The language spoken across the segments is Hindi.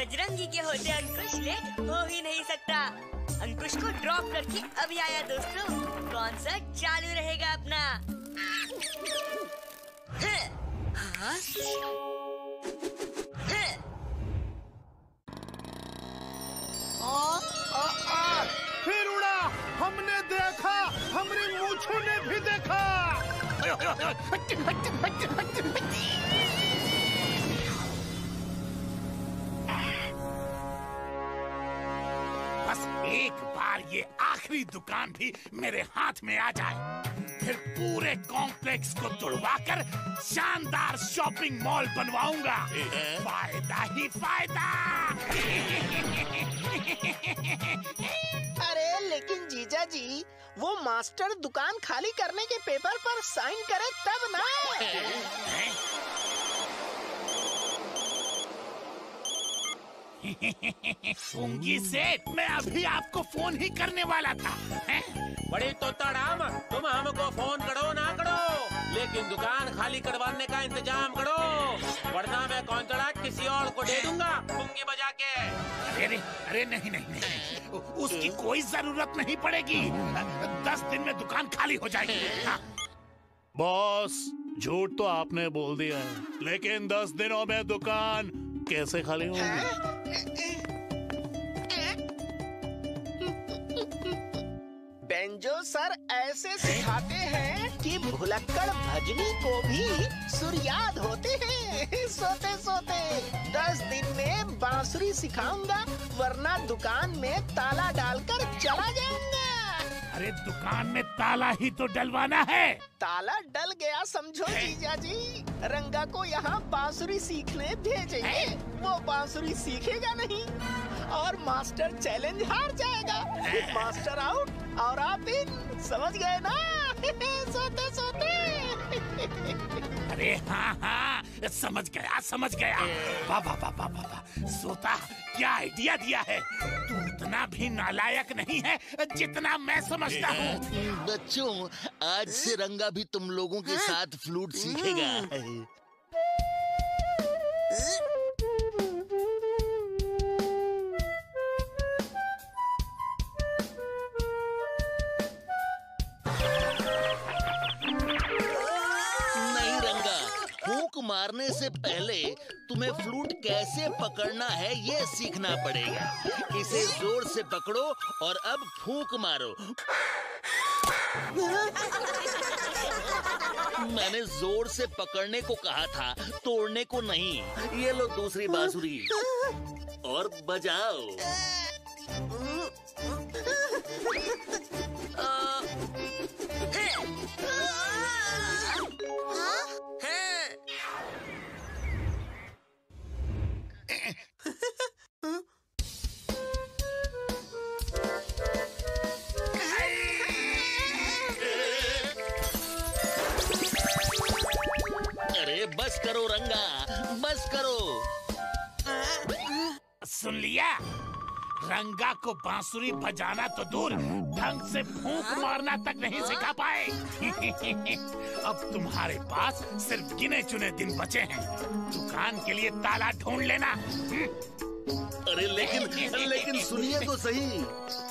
बजरंगी के होते अंकुश लेट हो ही नहीं सकता। अंकुश को ड्रॉप करके अभी आया दोस्तों। कॉन्सर्ट चालू रहेगा अपना। फिर उड़ा, हमने देखा, हमारी मूंछों ने भी देखा। बस एक बार ये आखिरी दुकान भी मेरे हाथ में आ जाए, फिर पूरे कॉम्प्लेक्स को तोड़वाकर शानदार शॉपिंग मॉल बनवाऊंगा। फायदा ही फायदा। अरे लेकिन जीजा जी, वो मास्टर दुकान खाली करने के पेपर पर साइन करे तब ना। पूंगी सेठ, मैं अभी आपको फोन ही करने वाला था। बड़ी तोताड़ाम, तुम हमको फोन करो ना करो, लेकिन दुकान खाली करवाने का इंतजाम करो, वरना मैं कॉन्ट्रैक्ट किसी और को दे दूंगा पूंगी बजा के। अरे नहीं नहीं नहीं, उसकी कोई जरूरत नहीं पड़ेगी। 10 दिन में दुकान खाली हो जाएगी। हाँ। बॉस, झूठ तो आपने बोल दिया है, लेकिन 10 दिनों में दुकान कैसे खाली होगी? बेंजो सर ऐसे सिखाते हैं कि भुलक्कड़ भजनी को भी सुर याद होते हैं सोते सोते। 10 दिन में बांसुरी सिखाऊंगा, वरना दुकान में ताला डालकर चला जाऊंगा। अरे दुकान में ताला ही तो डलवाना है। ताला डल गया समझो जीजा जी। रंगा को यहाँ बांसुरी सीखने भेजेंगे, वो बांसुरी सीखेगा नहीं और मास्टर चैलेंज हार जाएगा। मास्टर आउट और आप इन, समझ गए ना? सोते सोते। अरे हाँ हाँ, समझ गया समझ गया। वाह वाह वाह वाह वाह, सोता क्या आइडिया दिया है। तू इतना भी नालायक नहीं है जितना मैं समझता हूँ। बच्चों, आज से रंगा भी तुम लोगों के साथ फ्लूट सीखेगा। नहीं रंगा, फूंक मारने से पहले तुम्हें फ्लूट कैसे पकड़ना है ये सीखना पड़ेगा। इसे जोर से पकड़ो और अब फूंक मारो। मैंने जोर से पकड़ने को कहा था, तोड़ने को नहीं। ये लो दूसरी बांसुरी और बजाओ। अरे बस करो रंगा, बस करो। सुन लिया? रंगा को बांसुरी बजाना तो दूर, ढंग से फूंक मारना तक नहीं सिखा पाए। अब तुम्हारे पास सिर्फ गिने चुने दिन बचे हैं। दुकान के लिए ताला ढूंढ लेना। अरे लेकिन सुनिए तो सही।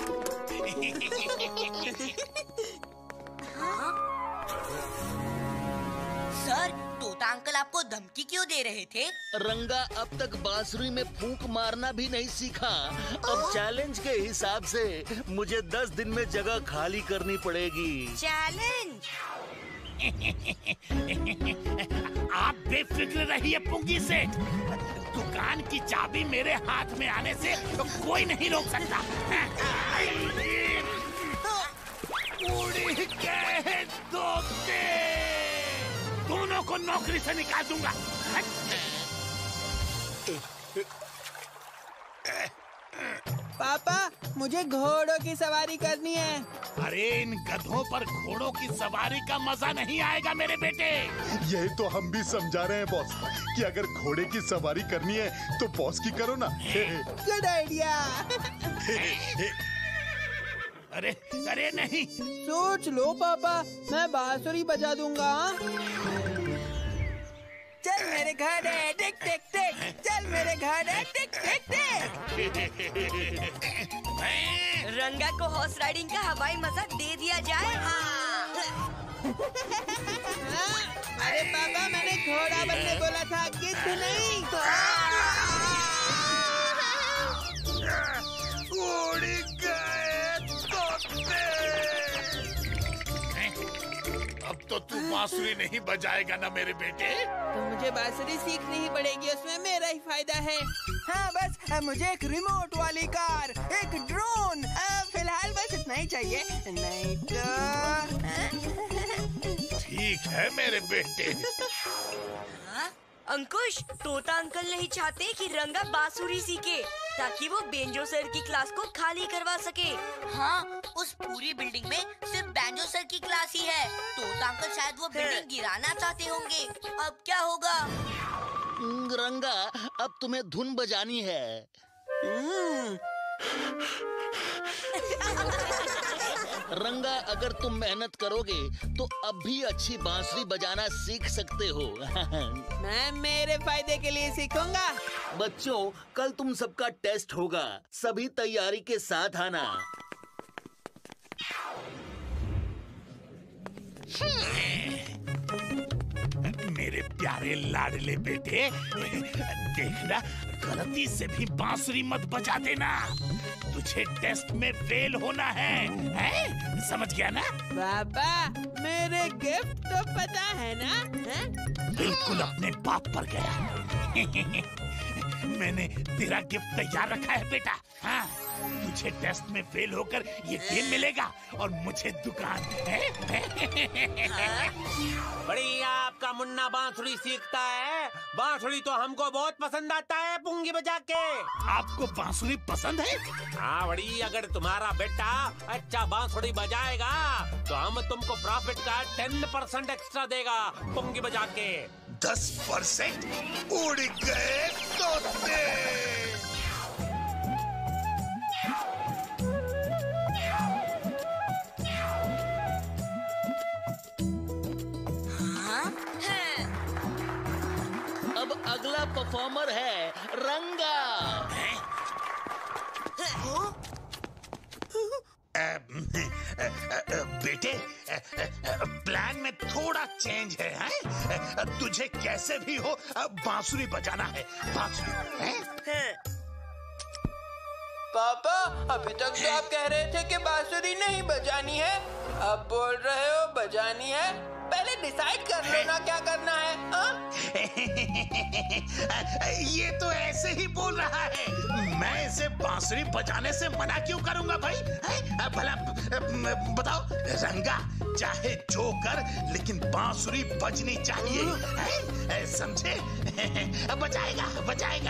सर, तोता अंकल आपको धमकी क्यों दे रहे थे? रंगा अब तक बांसुरी में फूंक मारना भी नहीं सीखा। अब चैलेंज के हिसाब से मुझे 10 दिन में जगह खाली करनी पड़ेगी। चैलेंज? आप बेफिक्र रहिए पुंगी सेठ। दुकान की चाबी मेरे हाथ में आने से कोई नहीं रोक सकता। उड़ गए तोते, दोनों को नौकरी से निकाल दूंगा। पापा, मुझे घोड़ों की सवारी करनी है। अरे इन गधों पर घोड़ों की सवारी का मजा नहीं आएगा मेरे बेटे। यही तो हम भी समझा रहे हैं बॉस, कि अगर घोड़े की सवारी करनी है तो बॉस की करो ना। Good idea. अरे अरे नहीं, सोच लो पापा, मैं बांसुरी बजा दूंगा। चल मेरे घोड़े टिक टिक टिक, चल मेरे घोड़े टिक टिक टिक। रंगा को हॉर्स राइडिंग का हवाई मजा दे दिया जाए। अरे पापा, मैंने घोड़ा बनने बोला था, गिद्ध नहीं। उड़ गए तोते। अब तो तू बांसुरी नहीं बजाएगा ना मेरे बेटे? तो मुझे बांसुरी सीखनी ही पड़ेगी, उसमें मेरा ही फायदा है। हाँ बस मुझे एक रिमोट वाली कार, एक ड्रोन, फिलहाल बस इतना ही चाहिए, नहीं तो। ठीक है मेरे बेटे। अंकुश, तोता अंकल नहीं चाहते कि रंगा बांसुरी सीखे ताकि वो बेंजो सर की क्लास को खाली करवा सके। हाँ, उस पूरी बिल्डिंग में सिर्फ बैंजो सर की क्लास ही है। तोता अंकल शायद वो बिल्डिंग गिराना चाहते होंगे। अब क्या होगा? रंगा, अब तुम्हें धुन बजानी है। रंगा, अगर तुम मेहनत करोगे तो अब भी अच्छी बांसुरी बजाना सीख सकते हो। मैं मेरे फायदे के लिए सीखूंगा। बच्चों, कल तुम सबका टेस्ट होगा, सभी तैयारी के साथ आना। मेरे प्यारे लाडले बेटे, देखना गलती से भी बांसुरी मत बजा देना। तुझे टेस्ट में फेल होना है? समझ गया ना? पापा, मेरे गिफ्ट तो पता है ना? बिल्कुल अपने बाप पर गया। मैंने तेरा गिफ्ट तैयार रखा है बेटा। हाँ, तुझे टेस्ट में फेल होकर ये गेम मिलेगा और मुझे दुकान है। बढ़िया, आपका मुन्ना बांसुरी सीखता है। बांसुरी तो हमको बहुत पसंद आता है पुंगी बजा के। आपको बांसुरी पसंद है? हाँ बड़ी, अगर तुम्हारा बेटा अच्छा बांसुरी बजाएगा तो हम तुमको प्रॉफिट का 10% एक्स्ट्रा देगा पुंगी बजा के। 10%? उड़ गए तोते। अब अगला परफॉर्मर है रंगा। बेटे, प्लान में थोड़ा चेंज है। तुझे कैसे भी हो बांसुरी बजाना है। बांसुरी है? पापा, अभी तक तो आप कह रहे थे कि बांसुरी नहीं बजानी है, अब बोल रहे हो बजानी है। पहले डिसाइड कर लो ना क्या करना है। ये तो ऐसे ही बोल रहा है। मैं इसे बांसुरी बजाने से मना क्यों करूंगा भाई? भला बताओ रंगा, चाहे जो कर लेकिन बांसुरी बजनी चाहिए। समझे? बजाएगा बजाएगा।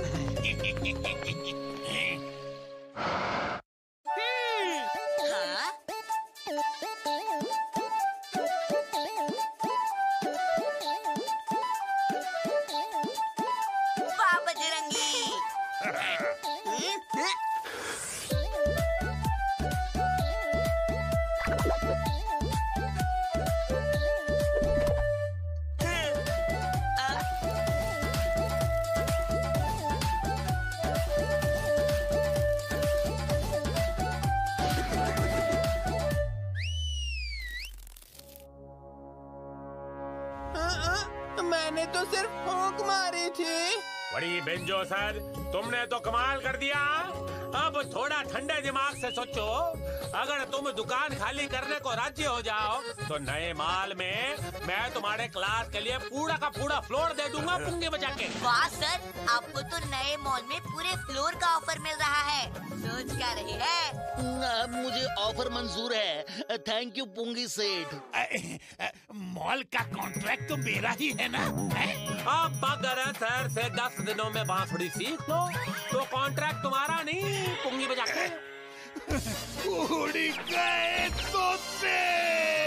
मैंने तो सिर्फ फूंक मारी थी। बड़ी बेंजो सर, तुमने तो कमाल कर दिया। अब थोड़ा ठंडे दिमाग से सोचो। अगर तुम दुकान खाली करने को राजी हो जाओ तो नए माल में मैं तुम्हारे क्लास के लिए पूरा का पूरा फ्लोर दे दूंगा पुंगी बजा के। वाह सर, आपको तो नए मॉल में पूरे फ्लोर का ऑफर मिल रहा है। सोच क्या रही है? मुझे ऑफर मंजूर है। थैंक यू पुंगी सेठ। मॉल का कॉन्ट्रैक्ट तो मेरा ही है ना? अब अगर सर से 10 दिनों में बांसुरी सीख लो तो कॉन्ट्रैक्ट तुम्हारा नहीं पुंगी बजा के। उड़ गए तोते।